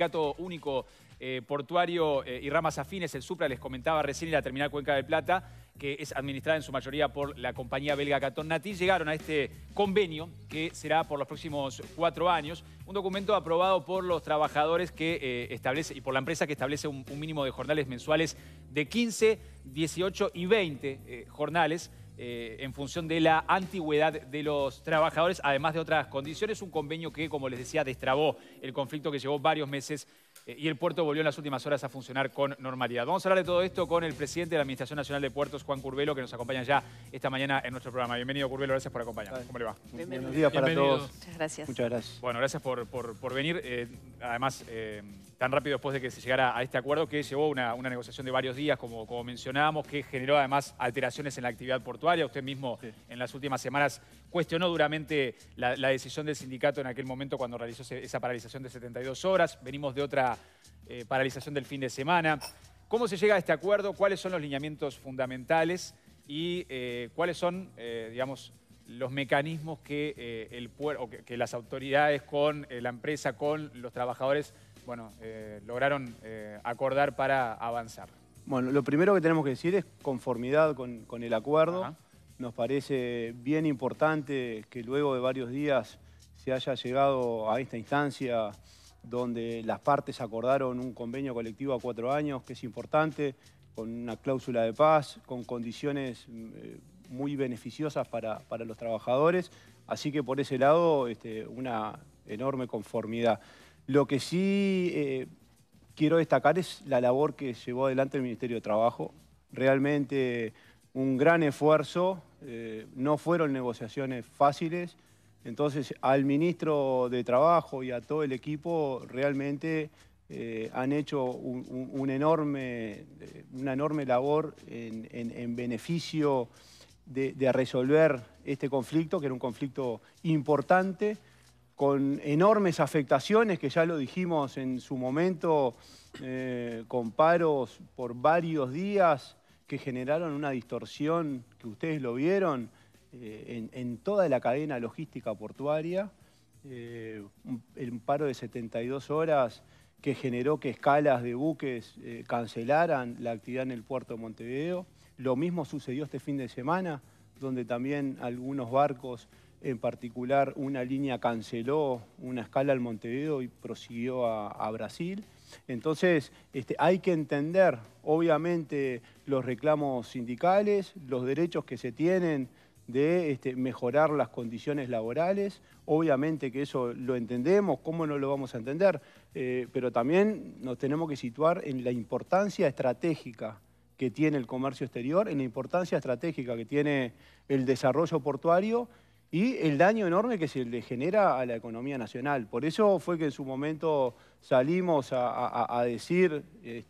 Sindicato Único Portuario y Ramas Afines, el SUPRA, les comentaba recién, y la Terminal Cuenca del Plata, que es administrada en su mayoría por la compañía belga Caton Natil, llegaron a este convenio que será por los próximos 4 años. Un documento aprobado por los trabajadores que establece, y por la empresa que establece un mínimo de jornales mensuales de 15, 18 y 20 jornales en función de la antigüedad de los trabajadores, además de otras condiciones. Un convenio que, como les decía, destrabó el conflicto que llevó varios meses y el puerto volvió en las últimas horas a funcionar con normalidad. Vamos a hablar de todo esto con el presidente de la Administración Nacional de Puertos, Juan Curbelo, que nos acompaña ya esta mañana en nuestro programa. Bienvenido, Curbelo, gracias por acompañarnos. ¿Cómo le va? Buenos días para todos. Muchas gracias. Muchas gracias. Bueno, gracias por venir. Además, tan rápido después de que se llegara a este acuerdo, que llevó una negociación de varios días, como mencionábamos, que generó además alteraciones en la actividad portuaria. Usted mismo en las últimas semanas cuestionó duramente la decisión del sindicato en aquel momento cuando realizó esa paralización de 72 horas. Venimos de otra paralización del fin de semana. ¿Cómo se llega a este acuerdo? ¿Cuáles son los lineamientos fundamentales? Y cuáles son, digamos, los mecanismos que que las autoridades con la empresa, con los trabajadores, bueno, lograron acordar para avanzar? Bueno, lo primero que tenemos que decir es conformidad con el acuerdo. Ajá. Nos parece bien importante que luego de varios días se haya llegado a esta instancia donde las partes acordaron un convenio colectivo a 4 años, que es importante, con una cláusula de paz, con condiciones muy beneficiosas para los trabajadores. Así que por ese lado, una enorme conformidad. Lo que sí quiero destacar es la labor que llevó adelante el Ministerio de Trabajo. Realmente un gran esfuerzo, no fueron negociaciones fáciles. Entonces, al ministro de Trabajo y a todo el equipo realmente han hecho una enorme labor en beneficio de resolver este conflicto, que era un conflicto importante, con enormes afectaciones, que ya lo dijimos en su momento, con paros por varios días que generaron una distorsión, que ustedes lo vieron, en toda la cadena logística portuaria, un paro de 72 horas que generó que escalas de buques cancelaran la actividad en el puerto de Montevideo. Lo mismo sucedió este fin de semana, donde también algunos barcos, en particular una línea, canceló una escala en Montevideo y prosiguió a Brasil. Entonces, hay que entender, obviamente, los reclamos sindicales, los derechos que se tienen de mejorar las condiciones laborales. Obviamente que eso lo entendemos, ¿cómo no lo vamos a entender? Pero también nos tenemos que situar en la importancia estratégica que tiene el comercio exterior, en la importancia estratégica que tiene el desarrollo portuario y el daño enorme que se le genera a la economía nacional. Por eso fue que en su momento salimos a decir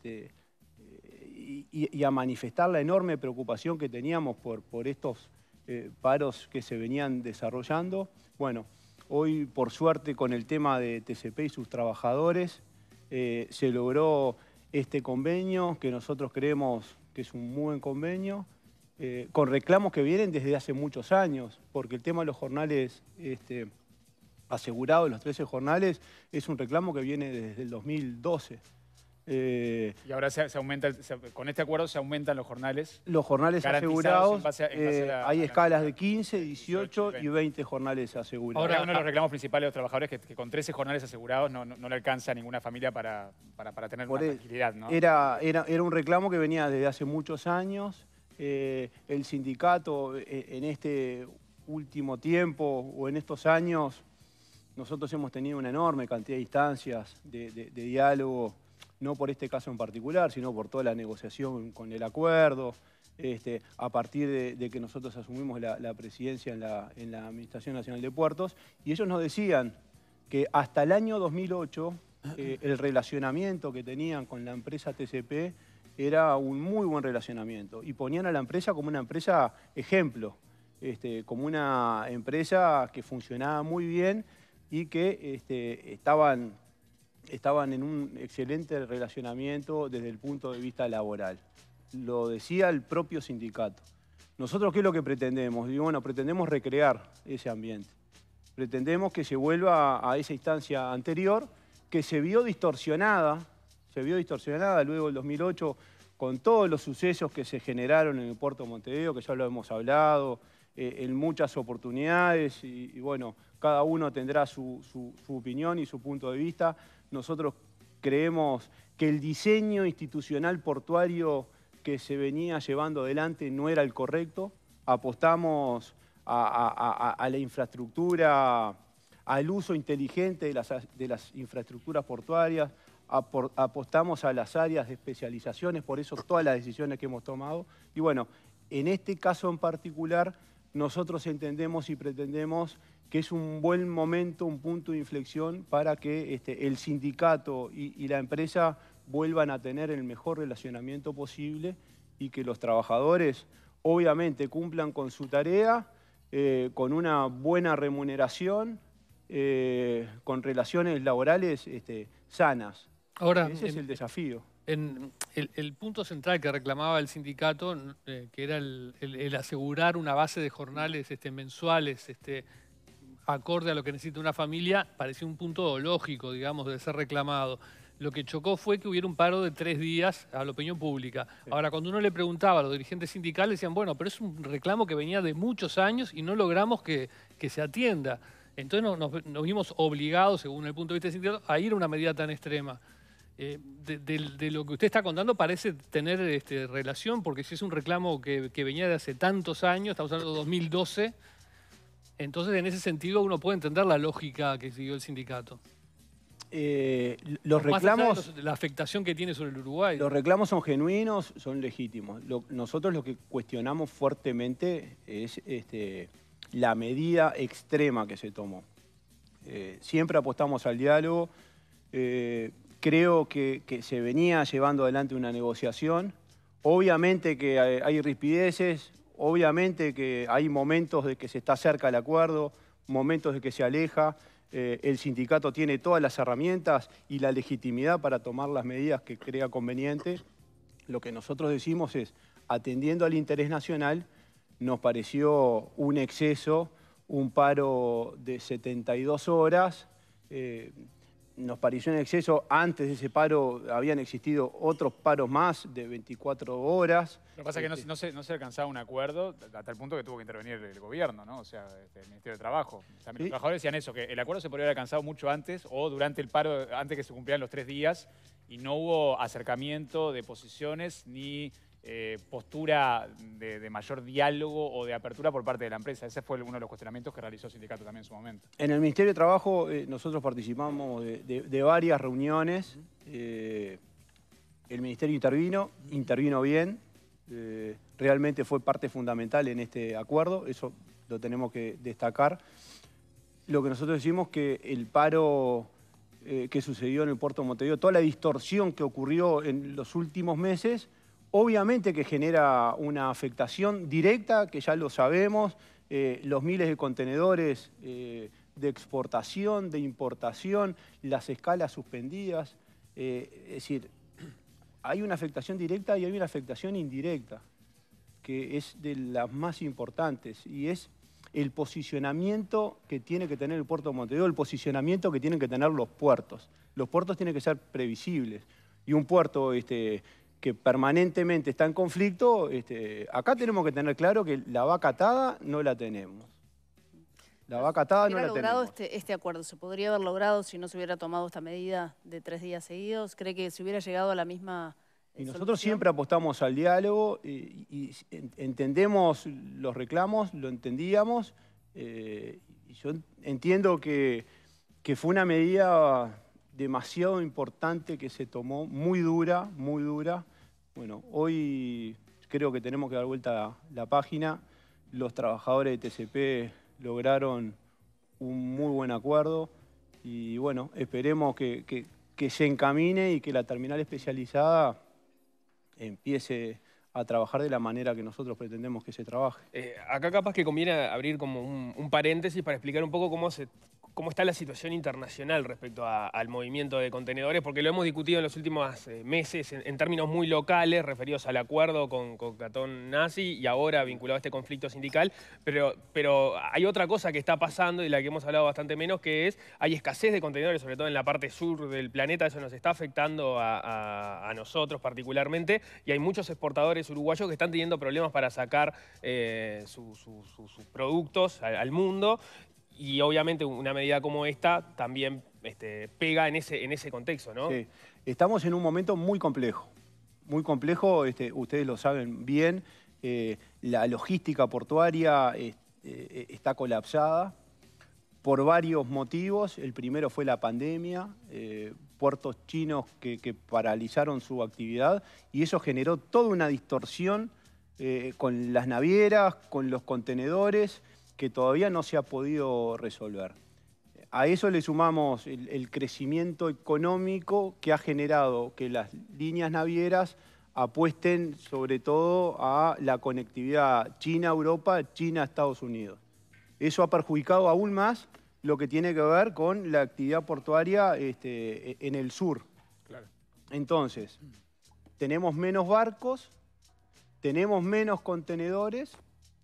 y a manifestar la enorme preocupación que teníamos por estos paros que se venían desarrollando. Bueno, hoy por suerte con el tema de TCP y sus trabajadores se logró este convenio que nosotros creemos que es un muy buen convenio, con reclamos que vienen desde hace muchos años, porque el tema de los jornales asegurados, los 13 jornales, es un reclamo que viene desde el 2012. Y ahora se aumenta, con este acuerdo se aumentan los jornales. Los jornales asegurados, en base a hay escalas de 15, 18 y 20 jornales asegurados. Ahora, uno de los reclamos principales de los trabajadores es que con 13 jornales asegurados no le alcanza a ninguna familia para tener una tranquilidad, ¿no? Era un reclamo que venía desde hace muchos años. El sindicato en este último tiempo o en estos años, nosotros hemos tenido una enorme cantidad de instancias de diálogo, no por este caso en particular, sino por toda la negociación con el acuerdo, a partir de que nosotros asumimos la presidencia en la Administración Nacional de Puertos, y ellos nos decían que hasta el año 2008 el relacionamiento que tenían con la empresa TCP era un muy buen relacionamiento, y ponían a la empresa como una empresa ejemplo, como una empresa que funcionaba muy bien y que estaban en un excelente relacionamiento desde el punto de vista laboral. Lo decía el propio sindicato. ¿Nosotros qué es lo que pretendemos? Y bueno, pretendemos recrear ese ambiente. Pretendemos que se vuelva a esa instancia anterior que se vio distorsionada luego del 2008 con todos los sucesos que se generaron en el puerto de Montevideo, que ya lo hemos hablado, en muchas oportunidades y bueno, cada uno tendrá su opinión y su punto de vista. Nosotros creemos que el diseño institucional portuario que se venía llevando adelante no era el correcto. Apostamos a la infraestructura, al uso inteligente de las infraestructuras portuarias, apostamos a las áreas de especializaciones, por eso todas las decisiones que hemos tomado. Y bueno, en este caso en particular, nosotros entendemos y pretendemos que es un buen momento, un punto de inflexión para que el sindicato y la empresa vuelvan a tener el mejor relacionamiento posible y que los trabajadores obviamente cumplan con su tarea, con una buena remuneración, con relaciones laborales sanas. Ahora, ese es el desafío. El punto central que reclamaba el sindicato, que era el asegurar una base de jornales mensuales acorde a lo que necesita una familia, parecía un punto lógico, digamos, de ser reclamado. Lo que chocó fue que hubiera un paro de 3 días a la opinión pública. Ahora, cuando uno le preguntaba a los dirigentes sindicales, decían, bueno, pero es un reclamo que venía de muchos años y no logramos que se atienda. Entonces nos vimos obligados, según el punto de vista del sindicato, a ir a una medida tan extrema. De lo que usted está contando parece tener relación, porque si es un reclamo que venía de hace tantos años, estamos hablando de 2012, entonces en ese sentido uno puede entender la lógica que siguió el sindicato. Los reclamos, la afectación que tiene sobre el Uruguay. Los reclamos son genuinos, son legítimos. Nosotros lo que cuestionamos fuertemente es la medida extrema que se tomó. Siempre apostamos al diálogo. Creo que se venía llevando adelante una negociación. Obviamente que hay rispideces, obviamente que hay momentos de que se está cerca del acuerdo, momentos de que se aleja. El sindicato tiene todas las herramientas y la legitimidad para tomar las medidas que crea conveniente. Lo que nosotros decimos es, atendiendo al interés nacional, nos pareció un exceso, un paro de 72 horas, nos pareció un exceso. Antes de ese paro habían existido otros paros más de 24 horas. Lo que pasa es que no se alcanzaba un acuerdo hasta el punto que tuvo que intervenir el gobierno, ¿no? O sea, el Ministerio de Trabajo. También los trabajadores decían eso, que el acuerdo se podría haber alcanzado mucho antes o durante el paro, antes que se cumplieran los 3 días, y no hubo acercamiento de posiciones ni postura de mayor diálogo o de apertura por parte de la empresa. Ese fue uno de los cuestionamientos que realizó el sindicato también en su momento. En el Ministerio de Trabajo nosotros participamos de varias reuniones. El Ministerio intervino bien. Realmente fue parte fundamental en este acuerdo, eso lo tenemos que destacar. Lo que nosotros decimos que el paro que sucedió en el puerto de Montevideo, toda la distorsión que ocurrió en los últimos meses, obviamente que genera una afectación directa, que ya lo sabemos, los miles de contenedores de exportación, de importación, las escalas suspendidas. Es decir, hay una afectación directa y hay una afectación indirecta, que es de las más importantes, y es el posicionamiento que tiene que tener el puerto de Montevideo, el posicionamiento que tienen que tener los puertos. Los puertos tienen que ser previsibles, y un puerto que permanentemente está en conflicto, acá tenemos que tener claro que la vaca atada no la tenemos. La vaca atada no la tenemos. ¿Se hubiera logrado este acuerdo? ¿Se podría haber logrado si no se hubiera tomado esta medida de 3 días seguidos? ¿Cree que se hubiera llegado a la misma Y nosotros siempre apostamos al diálogo y entendemos los reclamos, lo entendíamos. Y yo entiendo que fue una medida demasiado importante que se tomó, muy dura, muy dura. Bueno, hoy creo que tenemos que dar vuelta la página. Los trabajadores de TCP lograron un muy buen acuerdo y bueno, esperemos que se encamine y que la terminal especializada empiece a trabajar de la manera que nosotros pretendemos que se trabaje. Acá capaz que conviene abrir como un paréntesis para explicar un poco cómo está la situación internacional respecto al movimiento de contenedores, porque lo hemos discutido en los últimos meses en términos muy locales, referidos al acuerdo con Catón Nazi y ahora vinculado a este conflicto sindical, pero hay otra cosa que está pasando y la que hemos hablado bastante menos, que es, hay escasez de contenedores, sobre todo en la parte sur del planeta, eso nos está afectando a nosotros particularmente, y hay muchos exportadores uruguayos que están teniendo problemas para sacar sus productos al mundo. Y obviamente una medida como esta también pega en ese contexto, ¿no? Sí. Estamos en un momento muy complejo. Muy complejo, ustedes lo saben bien. La logística portuaria está colapsada por varios motivos. El primero fue la pandemia, puertos chinos que paralizaron su actividad y eso generó toda una distorsión con las navieras, con los contenedores, que todavía no se ha podido resolver. A eso le sumamos el crecimiento económico que ha generado que las líneas navieras apuesten sobre todo a la conectividad China-Europa, China-Estados Unidos. Eso ha perjudicado aún más lo que tiene que ver con la actividad portuaria en el sur. Claro. Entonces, tenemos menos barcos, tenemos menos contenedores,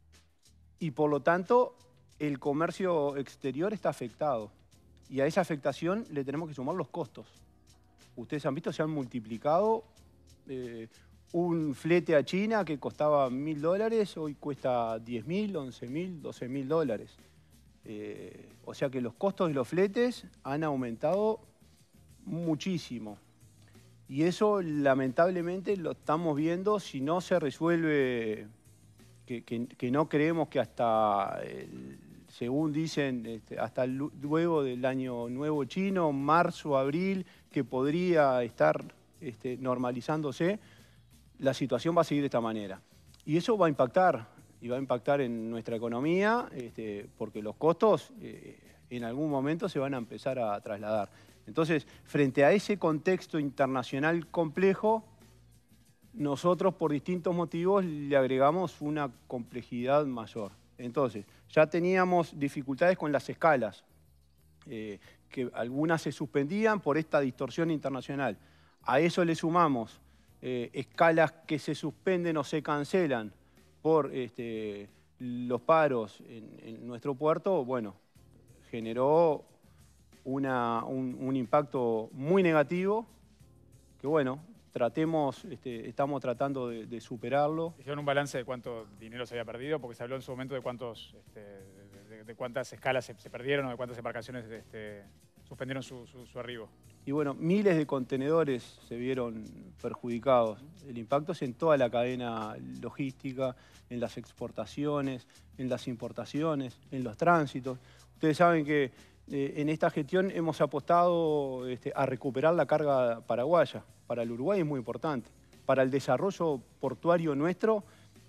y por lo tanto el comercio exterior está afectado. Y a esa afectación le tenemos que sumar los costos. Ustedes han visto, se han multiplicado. Un flete a China que costaba $1.000, hoy cuesta $10.000, $11.000, $12.000. O sea que los costos de los fletes han aumentado muchísimo. Y eso lamentablemente lo estamos viendo si no se resuelve. Que no creemos que hasta, según dicen, hasta luego del año nuevo chino, marzo, abril, que podría estar normalizándose, la situación va a seguir de esta manera. Y eso va a impactar, y va a impactar en nuestra economía, porque los costos en algún momento se van a empezar a trasladar. Entonces, frente a ese contexto internacional complejo, nosotros por distintos motivos le agregamos una complejidad mayor. Entonces, ya teníamos dificultades con las escalas, que algunas se suspendían por esta distorsión internacional. A eso le sumamos escalas que se suspenden o se cancelan por los paros en nuestro puerto. Bueno, generó un impacto muy negativo que, bueno, estamos tratando de superarlo. ¿Hicieron un balance de cuánto dinero se había perdido? Porque se habló en su momento de de cuántas escalas se perdieron o de cuántas embarcaciones suspendieron su arribo. Y bueno, miles de contenedores se vieron perjudicados. El impacto es en toda la cadena logística, en las exportaciones, en las importaciones, en los tránsitos. Ustedes saben que en esta gestión hemos apostado a recuperar la carga paraguaya. Para el Uruguay es muy importante. Para el desarrollo portuario nuestro,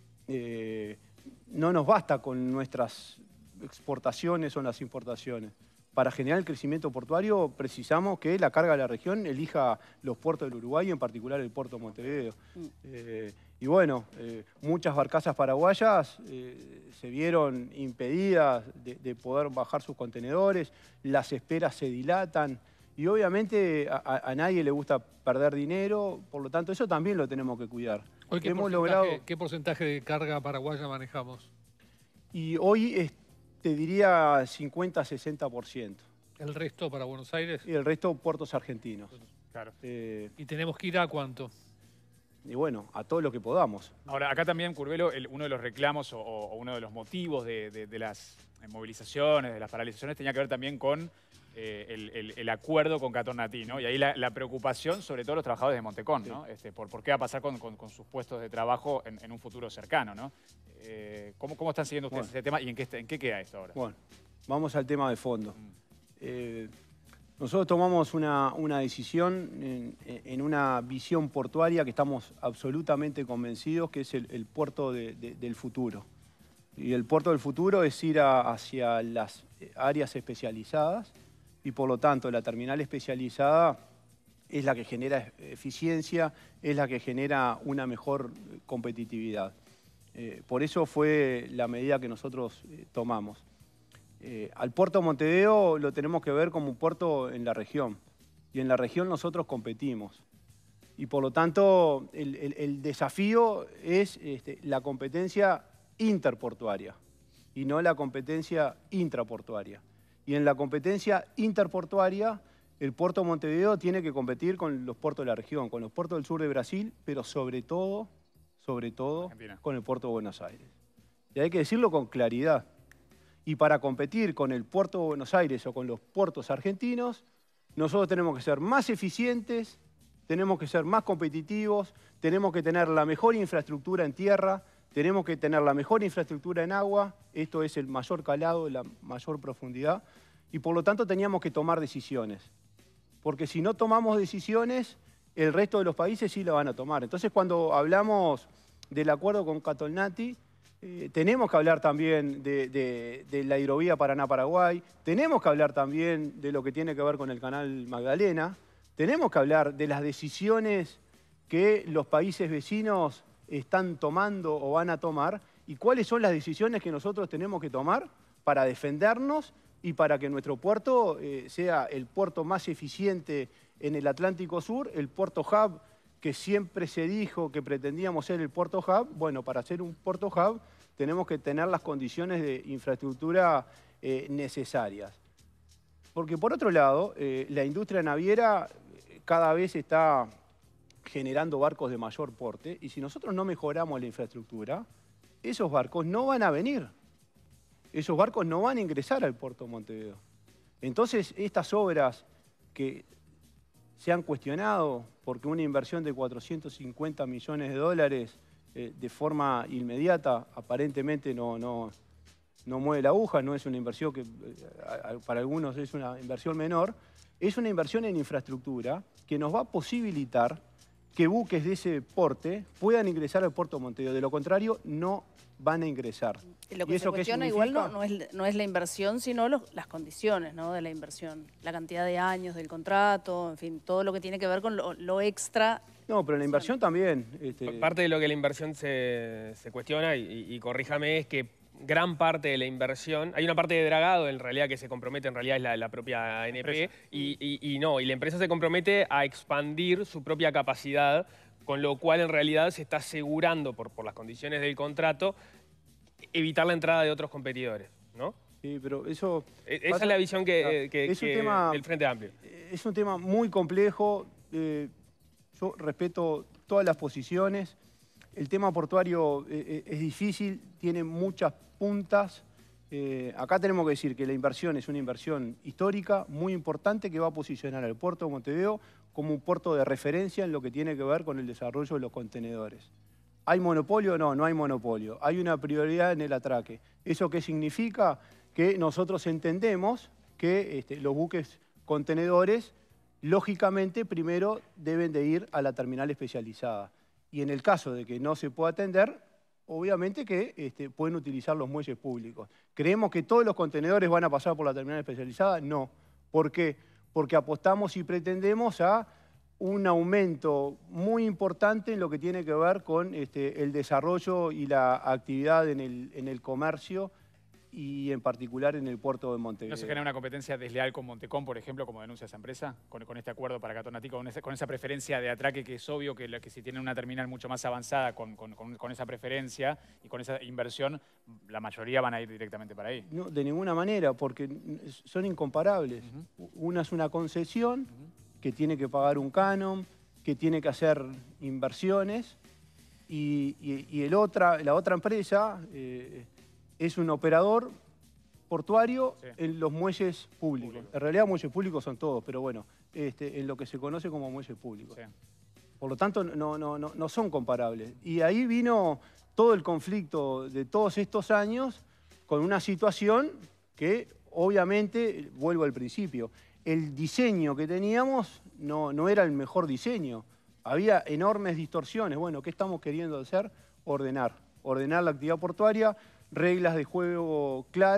no nos basta con nuestras exportaciones o las importaciones. Para generar el crecimiento portuario precisamos que la carga de la región elija los puertos del Uruguay, en particular el puerto de Montevideo. Y bueno, muchas barcazas paraguayas se vieron impedidas de poder bajar sus contenedores, las esperas se dilatan y obviamente a nadie le gusta perder dinero, por lo tanto eso también lo tenemos que cuidar. Hoy, ¿qué porcentaje de carga paraguaya manejamos? Y hoy te diría 50-60%. ¿El resto para Buenos Aires? Y el resto puertos argentinos. Claro. ¿Y tenemos que ir a cuánto? Y bueno, a todo lo que podamos. Ahora, acá también, Curbelo, uno de los reclamos o uno de los motivos de las movilizaciones, de las paralizaciones, tenía que ver también con el acuerdo con Catón Naty, ¿no? Y ahí la preocupación, sobre todo los trabajadores de Montecón, ¿no? Por qué va a pasar con sus puestos de trabajo en un futuro cercano, ¿no? ¿Cómo están siguiendo ustedes este tema y en qué queda esto ahora? Bueno, vamos al tema de fondo. Nosotros tomamos una decisión en una visión portuaria que estamos absolutamente convencidos que es el puerto del futuro. Y el puerto del futuro es ir hacia las áreas especializadas y por lo tanto la terminal especializada es la que genera eficiencia, es la que genera una mejor competitividad. Por eso fue la medida que nosotros tomamos. Al puerto de Montevideo lo tenemos que ver como un puerto en la región. Y en la región nosotros competimos. Y por lo tanto, el desafío es la competencia interportuaria y no la competencia intraportuaria. Y en la competencia interportuaria, el puerto de Montevideo tiene que competir con los puertos de la región, con los puertos del sur de Brasil, pero sobre todo Argentina, con el puerto de Buenos Aires. Y hay que decirlo con claridad. Y para competir con el puerto de Buenos Aires o con los puertos argentinos, nosotros tenemos que ser más eficientes, tenemos que ser más competitivos, tenemos que tener la mejor infraestructura en tierra, tenemos que tener la mejor infraestructura en agua, esto es el mayor calado, la mayor profundidad, y por lo tanto teníamos que tomar decisiones. Porque si no tomamos decisiones, el resto de los países sí la van a tomar. Entonces, cuando hablamos del acuerdo con Catolnati, tenemos que hablar también de la hidrovía Paraná-Paraguay, tenemos que hablar también de lo que tiene que ver con el canal Magdalena, tenemos que hablar de las decisiones que los países vecinos están tomando o van a tomar y cuáles son las decisiones que nosotros tenemos que tomar para defendernos y para que nuestro puerto sea el puerto más eficiente en el Atlántico Sur, el puerto hub que siempre se dijo que pretendíamos ser el puerto hub. Bueno, para ser un puerto hub tenemos que tener las condiciones de infraestructura necesarias. Porque por otro lado, la industria naviera cada vez está generando barcos de mayor porte y si nosotros no mejoramos la infraestructura, esos barcos no van a venir. Esos barcos no van a ingresar al puerto de Montevideo. Entonces, estas obras que se han cuestionado porque una inversión de 450 millones de dólares de forma inmediata aparentemente no mueve la aguja, no es una inversión que para algunos es una inversión menor, es una inversión en infraestructura que nos va a posibilitar que buques de ese porte puedan ingresar al puerto de Montevideo. De lo contrario, no van a ingresar. Lo que se cuestiona igual no es la inversión, sino las condiciones, ¿no?, de la inversión. La cantidad de años del contrato, en fin, todo lo que tiene que ver con lo extra. No, pero la inversión también. Parte de lo que la inversión se cuestiona, y corríjame, es que gran parte de la inversión, hay una parte de dragado en realidad que se compromete, en realidad es la propia ANP, y la empresa se compromete a expandir su propia capacidad, con lo cual en realidad se está asegurando por las condiciones del contrato evitar la entrada de otros competidores, ¿no? Sí, pero eso... Esa es la visión que el Frente Amplio. Es un tema muy complejo, yo respeto todas las posiciones. El tema portuario es difícil, tiene muchas puntas. Acá tenemos que decir que la inversión es una inversión histórica, muy importante, que va a posicionar al puerto de Montevideo como un puerto de referencia en lo que tiene que ver con el desarrollo de los contenedores. ¿Hay monopolio? No, no hay monopolio. Hay una prioridad en el atraque. ¿Eso qué significa? Que nosotros entendemos que los buques contenedores, lógicamente, primero deben de ir a la terminal especializada. Y en el caso de que no se pueda atender, obviamente que pueden utilizar los muelles públicos. ¿Creemos que todos los contenedores van a pasar por la terminal especializada? No. ¿Por qué? Porque apostamos y pretendemos a un aumento muy importante en lo que tiene que ver con el desarrollo y la actividad en el comercio y en particular en el puerto de Montevideo. ¿No se genera una competencia desleal con Montecom, por ejemplo, como denuncia esa empresa, con este acuerdo para Catolnati, con esa preferencia de atraque que es obvio que si tienen una terminal mucho más avanzada con esa preferencia y con esa inversión, la mayoría van a ir directamente para ahí? No, de ninguna manera, porque son incomparables. Una es una concesión que tiene que pagar un canon, que tiene que hacer inversiones, y la otra empresa es un operador portuario en los muelles públicos. En realidad muelles públicos son todos, pero bueno, en lo que se conoce como muelles públicos. Sí. Por lo tanto, no son comparables. Y ahí vino todo el conflicto de todos estos años con una situación que, obviamente, vuelvo al principio, el diseño que teníamos no era el mejor diseño. Había enormes distorsiones. Bueno, ¿qué estamos queriendo hacer? Ordenar la actividad portuaria, reglas de juego claras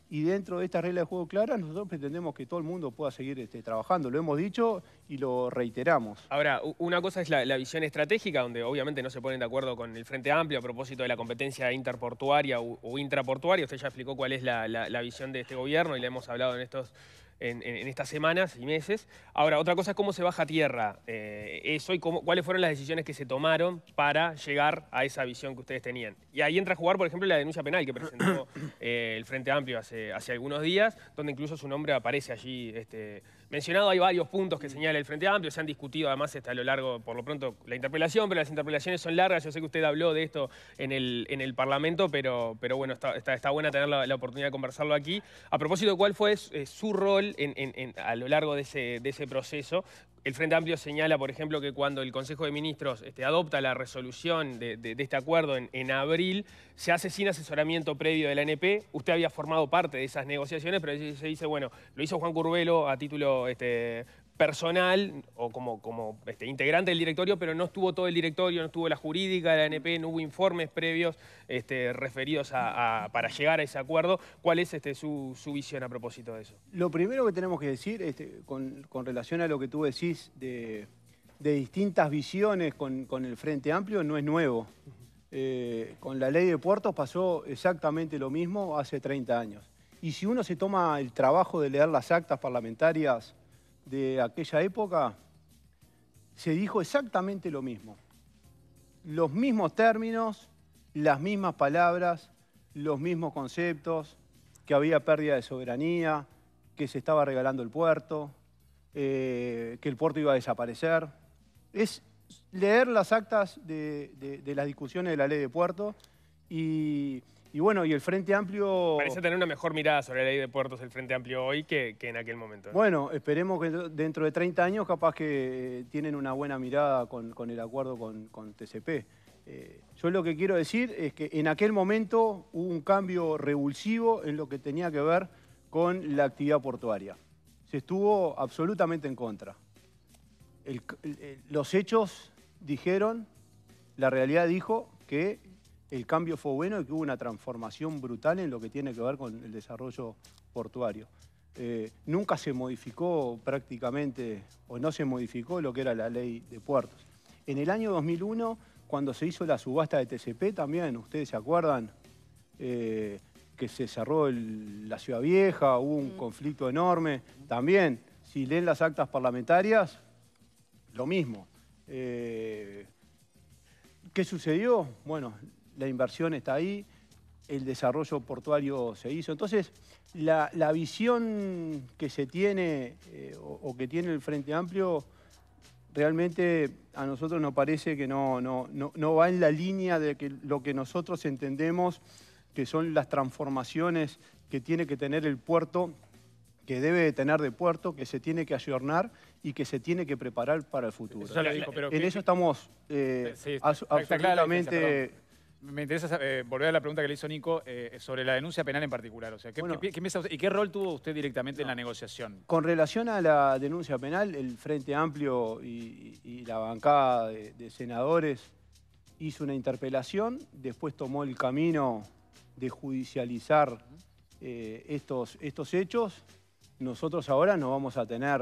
y dentro de estas reglas de juego claras nosotros pretendemos que todo el mundo pueda seguir trabajando. Lo hemos dicho y lo reiteramos. Ahora, una cosa es la visión estratégica, donde obviamente no se ponen de acuerdo con el Frente Amplio a propósito de la competencia interportuaria o intraportuaria. Usted ya explicó cuál es la visión de este gobierno y la hemos hablado en estas semanas y meses. Ahora, otra cosa es cómo se baja a tierra eso y cuáles fueron las decisiones que se tomaron para llegar a esa visión que ustedes tenían. Y ahí entra a jugar, por ejemplo, la denuncia penal que presentó el Frente Amplio hace algunos días, donde incluso su nombre aparece allí mencionado. Hay varios puntos que señala el Frente Amplio, se han discutido además a lo largo, por lo pronto, la interpelación, pero las interpelaciones son largas. Yo sé que usted habló de esto en el Parlamento, pero bueno, está buena tener la oportunidad de conversarlo aquí. A propósito, ¿cuál fue su rol a lo largo de ese proceso? El Frente Amplio señala, por ejemplo, que cuando el Consejo de Ministros adopta la resolución de este acuerdo en abril, se hace sin asesoramiento previo de la ANP. Usted había formado parte de esas negociaciones, pero se dice, bueno, lo hizo Juan Curbelo a título personal o como integrante del directorio, pero no estuvo todo el directorio, no estuvo la jurídica de la ANP, no hubo informes previos referidos para llegar a ese acuerdo. ¿Cuál es su visión a propósito de eso? Lo primero que tenemos que decir, con relación a lo que tú decís de distintas visiones con el Frente Amplio, no es nuevo. Con la ley de puertos pasó exactamente lo mismo hace 30 años. Y si uno se toma el trabajo de leer las actas parlamentarias de aquella época, se dijo exactamente lo mismo. Los mismos términos, las mismas palabras, los mismos conceptos, que había pérdida de soberanía, que se estaba regalando el puerto, que el puerto iba a desaparecer. Es leer las actas de las discusiones de la ley de puertos y bueno, y el Frente Amplio... Parece tener una mejor mirada sobre la ley de puertos el Frente Amplio hoy que en aquel momento, ¿no? Bueno, esperemos que dentro de 30 años capaz que tienen una buena mirada con el acuerdo con TCP. Yo lo que quiero decir es que en aquel momento hubo un cambio revulsivo en lo que tenía que ver con la actividad portuaria. Se estuvo absolutamente en contra. Los hechos dijeron, la realidad dijo que el cambio fue bueno y que hubo una transformación brutal en lo que tiene que ver con el desarrollo portuario. Nunca se modificó prácticamente, o no se modificó lo que era la ley de puertos. En el año 2001, cuando se hizo la subasta de TCP también, ustedes se acuerdan, que se cerró la Ciudad Vieja, hubo un conflicto enorme. También, si leen las actas parlamentarias, lo mismo. ¿Qué sucedió? Bueno, la inversión está ahí, el desarrollo portuario se hizo. Entonces, la visión que se tiene o que tiene el Frente Amplio, realmente a nosotros nos parece que no va en la línea de lo que nosotros entendemos que son las transformaciones que tiene que tener el puerto, que debe de tener de puerto, que se tiene que ayornar y que se tiene que preparar para el futuro. Eso ya lo dijo, pero en eso estamos absolutamente... Me interesa volver a la pregunta que le hizo Nico sobre la denuncia penal en particular. O sea, ¿y qué rol tuvo usted directamente en la negociación? Con relación a la denuncia penal, el Frente Amplio y la bancada de senadores hizo una interpelación, después tomó el camino de judicializar estos hechos. Nosotros ahora nos vamos a tener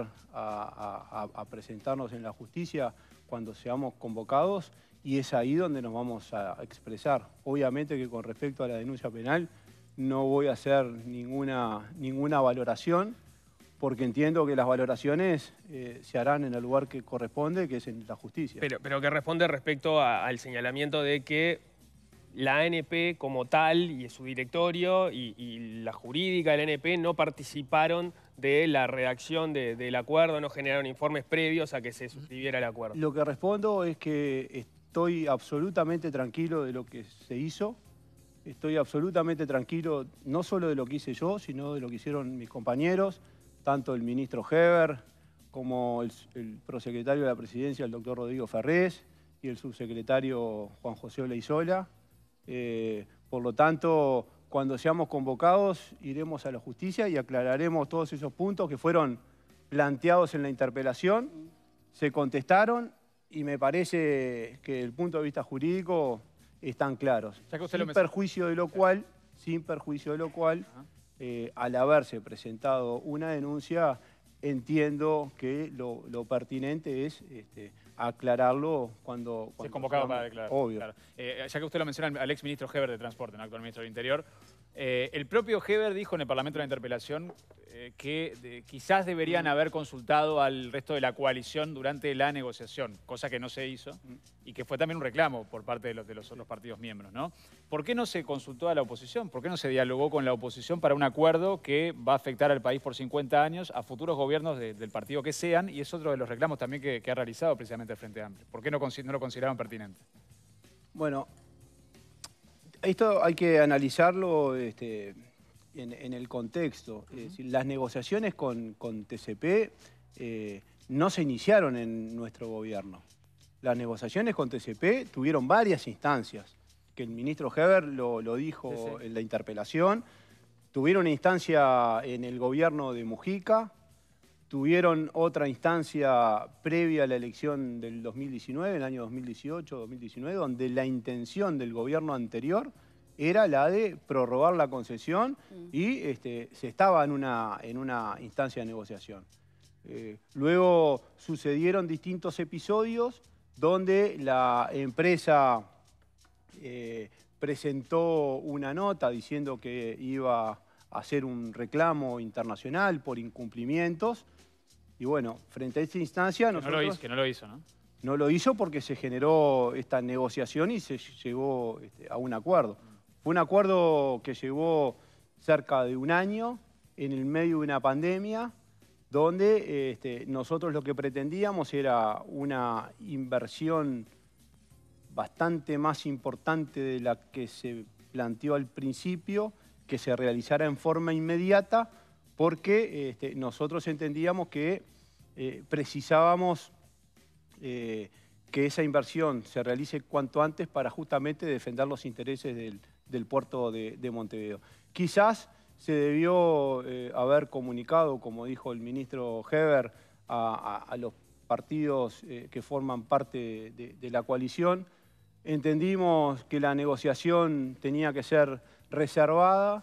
a presentarnos en la justicia cuando seamos convocados y es ahí donde nos vamos a expresar. Obviamente que con respecto a la denuncia penal no voy a hacer ninguna valoración porque entiendo que las valoraciones se harán en el lugar que corresponde, que es en la justicia. Pero que responde respecto al señalamiento de que la ANP como tal y su directorio y la jurídica de la ANP no participaron de la redacción del acuerdo, no generaron informes previos a que se suscribiera el acuerdo. Lo que respondo es que estoy absolutamente tranquilo de lo que se hizo. Estoy absolutamente tranquilo no solo de lo que hice yo, sino de lo que hicieron mis compañeros, tanto el ministro Heber como el prosecretario de la Presidencia, el doctor Rodrigo Ferrés, y el subsecretario Juan José Oleizola. Por lo tanto, cuando seamos convocados, iremos a la justicia y aclararemos todos esos puntos que fueron planteados en la interpelación, se contestaron y me parece que desde el punto de vista jurídico están claros. Sin perjuicio de lo cual, al haberse presentado una denuncia, entiendo que lo pertinente es aclararlo cuando se es convocado para declarar. Obvio. Claro. Ya que usted lo menciona al exministro Heber de Transporte, ¿no? Actual ministro del Interior, el propio Heber dijo en el Parlamento de la interpelación que quizás deberían haber consultado al resto de la coalición durante la negociación, cosa que no se hizo y que fue también un reclamo por parte de los otros partidos miembros, ¿no? ¿Por qué no se consultó a la oposición? ¿Por qué no se dialogó con la oposición para un acuerdo que va a afectar al país por 50 años, a futuros gobiernos del partido que sean? Y es otro de los reclamos también que ha realizado precisamente el Frente Amplio. ¿Por qué no lo consideraron pertinente? Bueno, esto hay que analizarlo en el contexto. Es decir, las negociaciones con TCP no se iniciaron en nuestro gobierno. Las negociaciones con TCP tuvieron varias instancias, que el ministro Heber lo dijo en la interpelación. Tuvieron una instancia en el gobierno de Mujica, tuvieron otra instancia previa a la elección del 2019, el año 2018-2019, donde la intención del gobierno anterior era la de prorrogar la concesión y se estaba en una instancia de negociación. Luego sucedieron distintos episodios donde la empresa presentó una nota diciendo que iba a hacer un reclamo internacional por incumplimientos. Y bueno, frente a esta instancia nosotros... Que no lo hizo, ¿no? No lo hizo porque se generó esta negociación y se llegó a un acuerdo. Fue un acuerdo que llevó cerca de un año en el medio de una pandemia, donde nosotros lo que pretendíamos era una inversión bastante más importante de la que se planteó al principio, que se realizara en forma inmediata, porque nosotros entendíamos que precisábamos que esa inversión se realice cuanto antes para justamente defender los intereses del puerto de Montevideo. Quizás se debió haber comunicado, como dijo el ministro Heber, a los partidos que forman parte de la coalición. Entendimos que la negociación tenía que ser reservada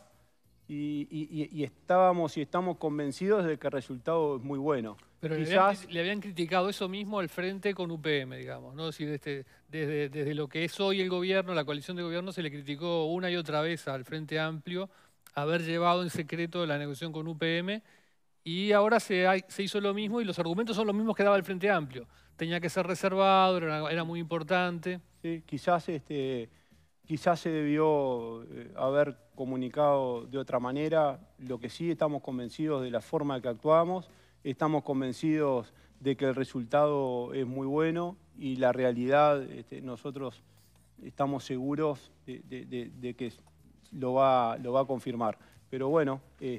y estamos convencidos de que el resultado es muy bueno. Pero quizás le habían criticado eso mismo al frente con UPM, digamos, ¿no? Es decir, desde lo que es hoy el gobierno, la coalición de gobierno, se le criticó una y otra vez al Frente Amplio haber llevado en secreto la negociación con UPM, y ahora se hizo lo mismo y los argumentos son los mismos que daba el Frente Amplio. Tenía que ser reservado, era muy importante. Sí, quizás se debió haber comunicado de otra manera. Lo que sí, estamos convencidos de la forma en que actuamos, estamos convencidos de que el resultado es muy bueno y la realidad, nosotros estamos seguros de que lo va a confirmar. Pero bueno,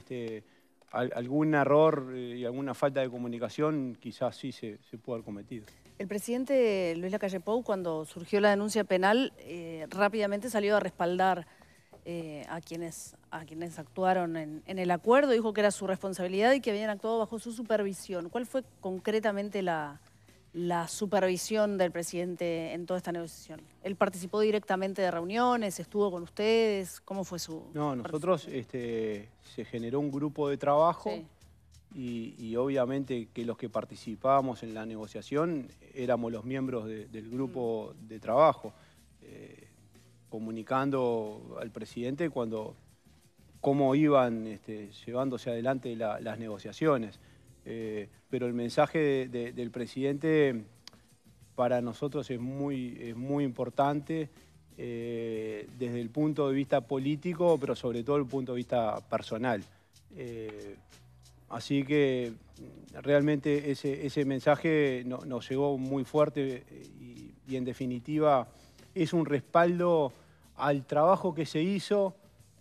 algún error y alguna falta de comunicación quizás sí se pudo haber cometido. El presidente Luis Lacalle Pou, cuando surgió la denuncia penal, rápidamente salió a respaldar a quienes actuaron en el acuerdo, dijo que era su responsabilidad y que habían actuado bajo su supervisión. ¿Cuál fue concretamente la supervisión del presidente en toda esta negociación? ¿Él participó directamente de reuniones, estuvo con ustedes? ¿Cómo fue su No, nosotros se generó un grupo de trabajo. Sí. Y obviamente que los que participábamos en la negociación éramos los miembros del grupo de trabajo, comunicando al presidente cómo iban llevándose adelante las negociaciones. Pero el mensaje del presidente para nosotros es muy importante desde el punto de vista político, pero sobre todo el punto de vista personal. Así que realmente ese mensaje nos llegó muy fuerte y en definitiva es un respaldo al trabajo que se hizo,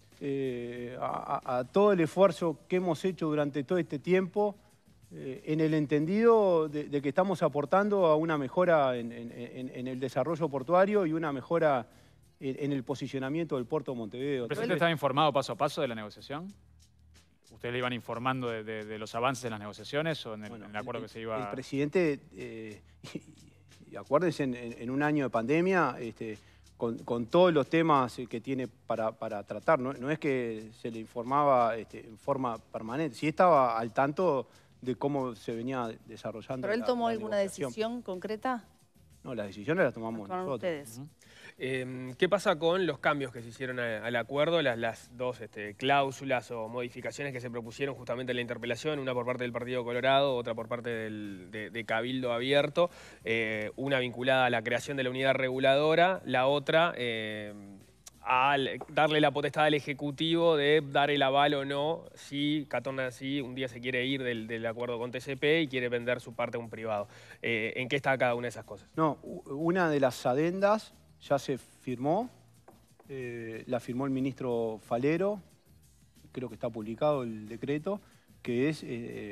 a todo el esfuerzo que hemos hecho durante todo este tiempo, en el entendido de que estamos aportando a una mejora en el desarrollo portuario y una mejora en el posicionamiento del puerto de Montevideo. ¿El presidente estaba informado paso a paso de la negociación? ¿Ustedes le iban informando de los avances en las negociaciones o en el acuerdo que se iba...? El presidente, y acuérdense, en un año de pandemia, con todos los temas que tiene para tratar. No es que se le informaba en forma permanente. Sí estaba al tanto de cómo se venía desarrollando. ¿Pero él tomó alguna negociación. decisión concreta? No, las decisiones las tomamos Con nosotros. ustedes. ¿Qué pasa con los cambios que se hicieron al acuerdo, las dos cláusulas o modificaciones que se propusieron justamente en la interpelación, una por parte del Partido Colorado, otra por parte de Cabildo Abierto, una vinculada a la creación de la unidad reguladora, la otra a darle la potestad al Ejecutivo de dar el aval o no si Catón Nací un día se quiere ir del acuerdo con TCP y quiere vender su parte a un privado? ¿En qué está cada una de esas cosas? No, una de las adendas ya se firmó, la firmó el ministro Falero, creo que está publicado el decreto, que es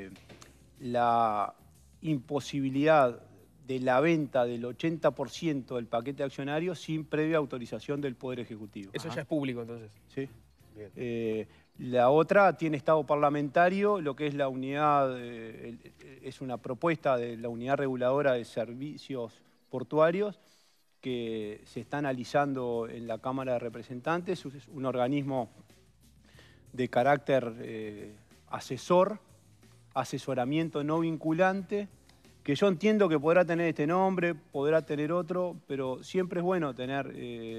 la imposibilidad de la venta del 80% del paquete accionario sin previa autorización del Poder Ejecutivo. Eso ya es público, entonces. Sí. Bien. La otra tiene estado parlamentario, lo que es la unidad, es una propuesta de la Unidad Reguladora de Servicios Portuarios, que se está analizando en la Cámara de Representantes. Es un organismo de carácter asesoramiento no vinculante, que yo entiendo que podrá tener este nombre, podrá tener otro, pero siempre es bueno tener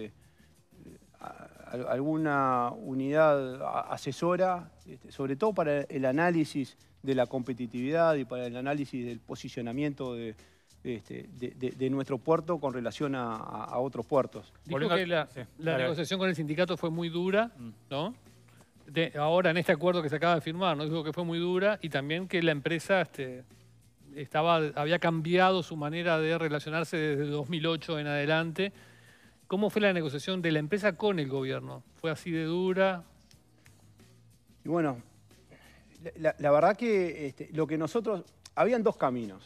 alguna unidad asesora, sobre todo para el análisis de la competitividad y para el análisis del posicionamiento de nuestro puerto con relación a otros puertos. Dijo que la negociación con el sindicato fue muy dura, ¿no? Ahora en este acuerdo que se acaba de firmar, ¿no? Dijo que fue muy dura y también que la empresa había cambiado su manera de relacionarse desde 2008 en adelante. ¿Cómo fue la negociación de la empresa con el gobierno? ¿Fue así de dura? Y bueno, la verdad que lo que nosotros... Habían dos caminos.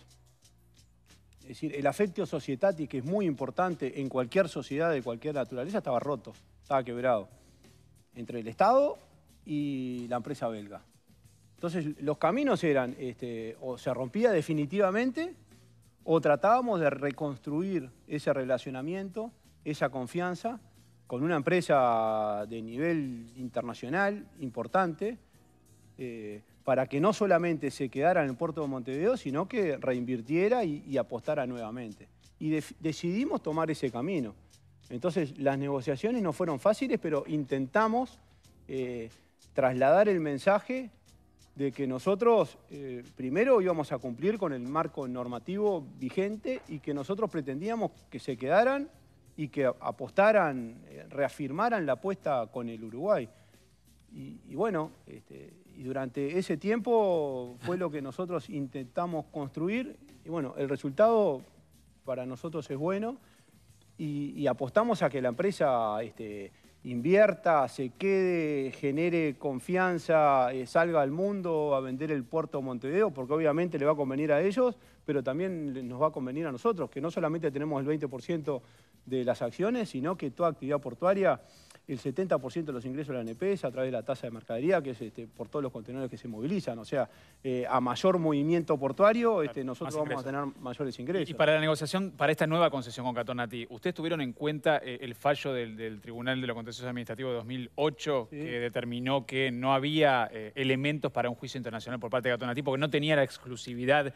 Es decir, el affectio societatis, que es muy importante en cualquier sociedad de cualquier naturaleza, estaba roto, estaba quebrado, entre el Estado y la empresa belga. Entonces, los caminos eran, o se rompía definitivamente, o tratábamos de reconstruir ese relacionamiento, esa confianza, con una empresa de nivel internacional importante, para que no solamente se quedara en el puerto de Montevideo, sino que reinvirtiera y apostara nuevamente. Y decidimos tomar ese camino. Entonces, las negociaciones no fueron fáciles, pero intentamos trasladar el mensaje de que nosotros primero íbamos a cumplir con el marco normativo vigente y que nosotros pretendíamos que se quedaran y que apostaran, reafirmaran la apuesta con el Uruguay. Y bueno, y durante ese tiempo fue lo que nosotros intentamos construir. Y bueno, el resultado para nosotros es bueno y apostamos a que la empresa invierta, se quede, genere confianza, salga al mundo a vender el puerto de Montevideo, porque obviamente le va a convenir a ellos, pero también nos va a convenir a nosotros, que no solamente tenemos el 20% de las acciones, sino que toda actividad portuaria, el 70% de los ingresos de la ANP es a través de la tasa de mercadería, que es por todos los contenedores que se movilizan. O sea, a mayor movimiento portuario, nosotros vamos a tener mayores ingresos. Y para la negociación, para esta nueva concesión con Catón Nací, ¿ustedes tuvieron en cuenta el fallo del Tribunal de lo Contencioso Administrativo de 2008 Sí. que determinó que no había elementos para un juicio internacional por parte de Catón Nací porque no tenía la exclusividad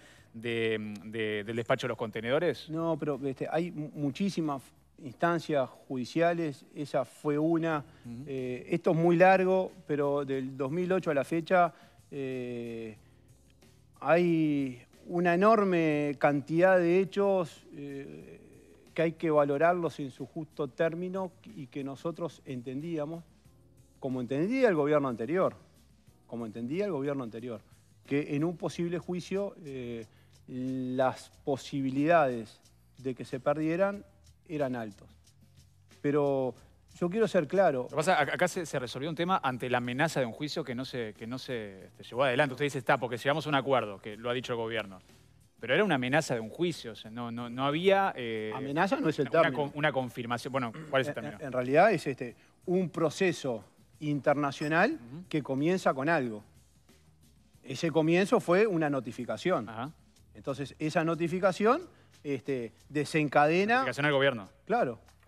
del despacho de los contenedores? No, pero hay muchísimas instancias judiciales, esa fue una. Esto es muy largo, pero del 2008 a la fecha hay una enorme cantidad de hechos que hay que valorarlos en su justo término y que nosotros entendíamos, como entendía el gobierno anterior, que en un posible juicio las posibilidades de que se perdieran eran altos. Pero yo quiero ser claro. Lo que pasa, acá se resolvió un tema ante la amenaza de un juicio que no se llevó adelante. Usted dice, está, porque llegamos a un acuerdo, que lo ha dicho el gobierno. Pero era una amenaza de un juicio, o sea, no había... amenaza no es el término. Una confirmación. Bueno, ¿cuál es el término? En realidad es un proceso internacional que comienza con algo. Ese comienzo fue una notificación. Ajá. Entonces, esa notificación desencadena... Notificación al gobierno. Claro,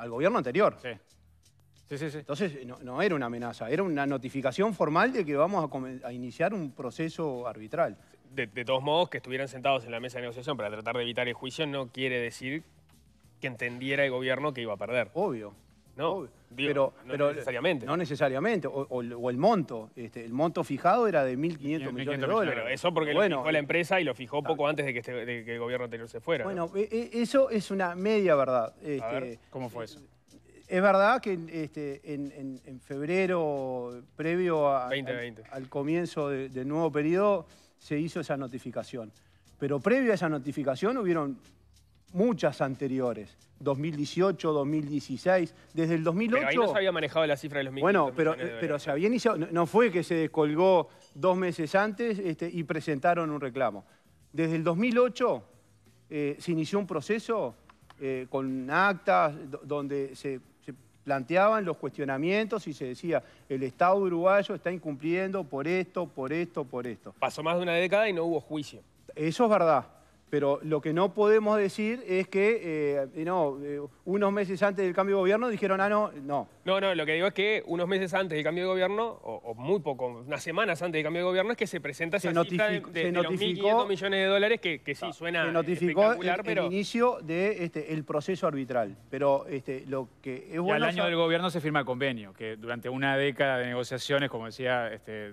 al gobierno anterior. Sí. Sí. Entonces no era una amenaza, era una notificación formal de que vamos a iniciar un proceso arbitral. De todos modos, que estuvieran sentados en la mesa de negociación para tratar de evitar el juicio no quiere decir que entendiera el gobierno que iba a perder. Obvio. No, obvio. digo, no necesariamente. No necesariamente. O el monto. El monto fijado era de 1.500 millones de dólares. Pero eso porque lo fijó la empresa y lo fijó poco antes de que el gobierno anterior se fuera. Bueno, ¿no? Eso es una media verdad. A ver, ¿cómo fue eso? Es verdad que en febrero, previo al comienzo del nuevo periodo, se hizo esa notificación. Pero previo a esa notificación hubieron muchas anteriores. 2018, 2016, desde el 2008... Pero ahí no se había manejado la cifra de los 1.500 Bueno, millones de pero dólares. se había iniciado... No fue que se descolgó 2 meses antes y presentaron un reclamo. Desde el 2008 se inició un proceso con actas donde se planteaban los cuestionamientos y se decía el Estado uruguayo está incumpliendo por esto, por esto, por esto. Pasó más de una década y no hubo juicio. Eso es verdad. Pero lo que no podemos decir es que unos meses antes del cambio de gobierno dijeron, no. No, lo que digo es que unos meses antes del cambio de gobierno, o muy poco, unas semanas antes del cambio de gobierno, es que se presenta esa cifra de los 1.500 millones de dólares que sí suena se notificó espectacular, pero... el inicio del proceso arbitral. Pero lo que es Y bueno... al año del gobierno se firma el convenio, que durante una década de negociaciones, como decía...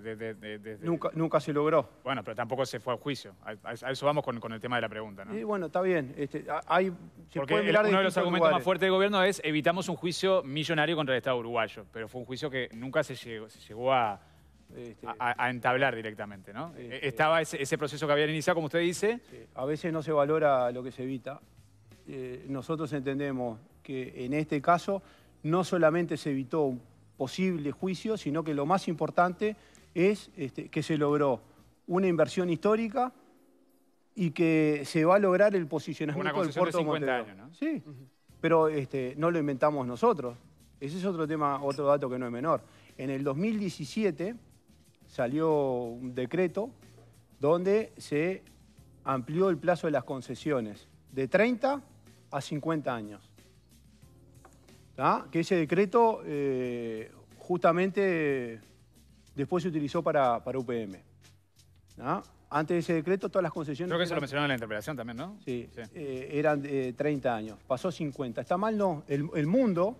Nunca se logró. Bueno, pero tampoco se fue a juicio. A eso vamos con el tema de la pregunta, ¿no? Y bueno, está bien. Porque uno de los argumentos más fuertes del gobierno es evitamos un juicio millonario contra el Estado uruguayo, pero fue un juicio que nunca se llegó a entablar directamente, ¿no? Estaba ese proceso que habían iniciado, como usted dice. Sí. A veces no se valora lo que se evita. Nosotros entendemos que en este caso no solamente se evitó un posible juicio, sino que lo más importante es que se logró una inversión histórica y que se va a lograr el posicionamiento del puerto de 50 Montevideo. años, ¿no? Sí, pero no lo inventamos nosotros. Ese es otro tema, otro dato que no es menor. En el 2017 salió un decreto donde se amplió el plazo de las concesiones de 30 a 50 años. ¿Tá? Que ese decreto justamente después se utilizó para UPM. ¿Tá? Antes de ese decreto, todas las concesiones... Creo que eso lo mencionaron en la interpelación también, ¿no? Sí. Eran 30 años. Pasó 50. ¿Está mal? No. El mundo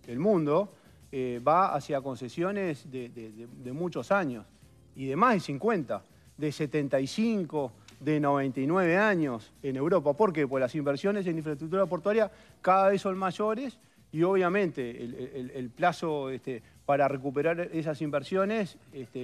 va hacia concesiones de muchos años y de más de 50, de 75, de 99 años en Europa. ¿Por qué? Pues las inversiones en infraestructura portuaria cada vez son mayores y obviamente el plazo para recuperar esas inversiones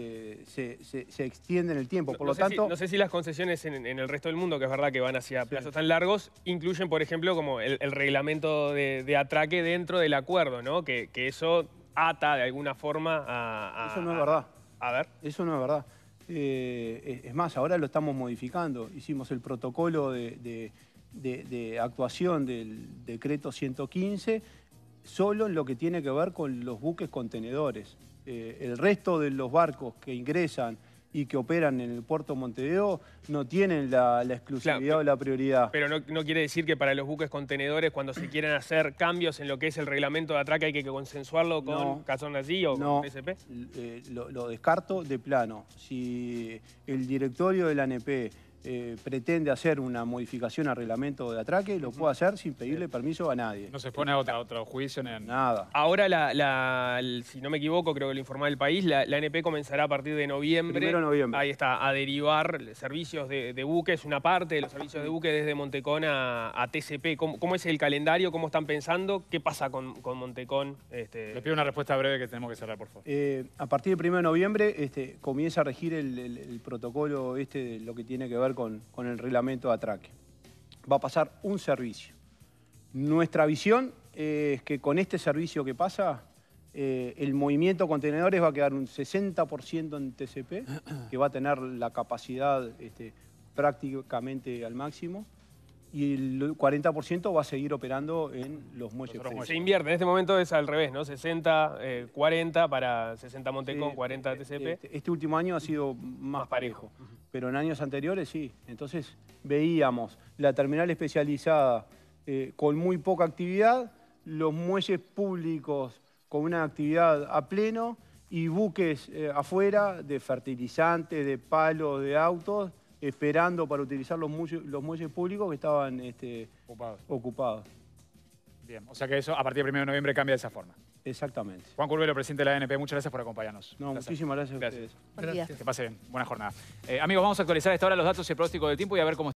se extiende en el tiempo. Por lo tanto, no sé si las concesiones en el resto del mundo, que es verdad que van hacia plazos tan largos, incluyen, por ejemplo, como el reglamento de atraque dentro del acuerdo, ¿no? Que eso ata de alguna forma a... Eso no es verdad. A ver. Eso no es verdad. Es más, ahora lo estamos modificando. Hicimos el protocolo de actuación del decreto 115 solo en lo que tiene que ver con los buques contenedores. El resto de los barcos que ingresan y que operan en el puerto de Montevideo no tienen la exclusividad o la prioridad. Pero no quiere decir que para los buques contenedores, cuando se quieran hacer cambios en lo que es el reglamento de atraque, hay que consensuarlo con Cazón allí o con TCP. Lo descarto de plano. Si el directorio de la ANP pretende hacer una modificación al reglamento de atraque, lo puede hacer sin pedirle permiso a nadie. No se pone a otro juicio ni nada. Ahora, si no me equivoco, creo que lo informó el país, la ANP comenzará a partir de noviembre. 1 de noviembre. Ahí está, a derivar servicios de buques, una parte de los servicios de buque desde Montecón a TCP. ¿Cómo es el calendario? ¿Cómo están pensando? ¿Qué pasa con Montecón? Le pido una respuesta breve que tenemos que cerrar, por favor. A partir del 1 de noviembre comienza a regir el protocolo de lo que tiene que ver con el reglamento de atraque. Va a pasar un servicio. Nuestra visión es que con este servicio que pasa, el movimiento de contenedores va a quedar un 60% en TCP, que va a tener la capacidad prácticamente al máximo, y el 40% va a seguir operando en los muelles. Se invierte, en este momento es al revés, ¿no? 60-40 para 60 Montecón, 40 TCP. Este último año ha sido más parejo, pero en años anteriores sí. Entonces veíamos la terminal especializada con muy poca actividad, los muelles públicos con una actividad a pleno y buques afuera de fertilizantes, de palos, de autos, esperando para utilizar los muelles públicos que estaban ocupados. Bien, o sea que eso a partir del 1 de noviembre cambia de esa forma. Exactamente. Juan Curbelo, presidente de la ANP, muchas gracias por acompañarnos. No, muchísimas gracias a ustedes. Buen día. Que pase bien. Buena jornada. Amigos, vamos a actualizar a esta hora los datos y el pronóstico del tiempo y a ver cómo